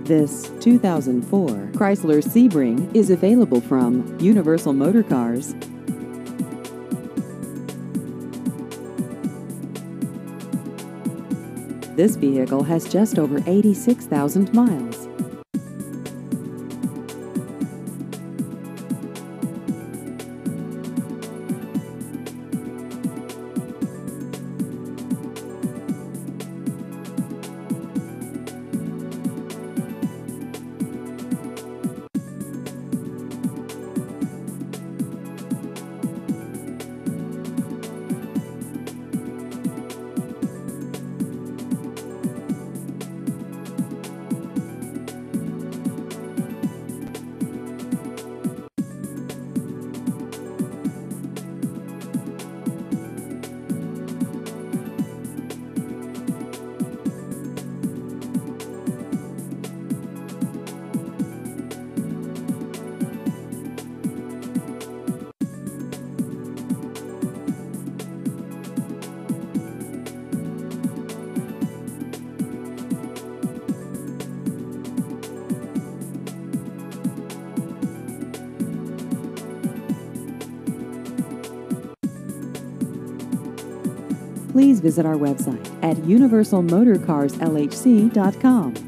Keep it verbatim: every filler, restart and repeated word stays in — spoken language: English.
This two thousand four Chrysler Sebring is available from Universal Motor Cars. This vehicle has just over eighty-six thousand miles. Please visit our website at universal motor cars l h c dot com.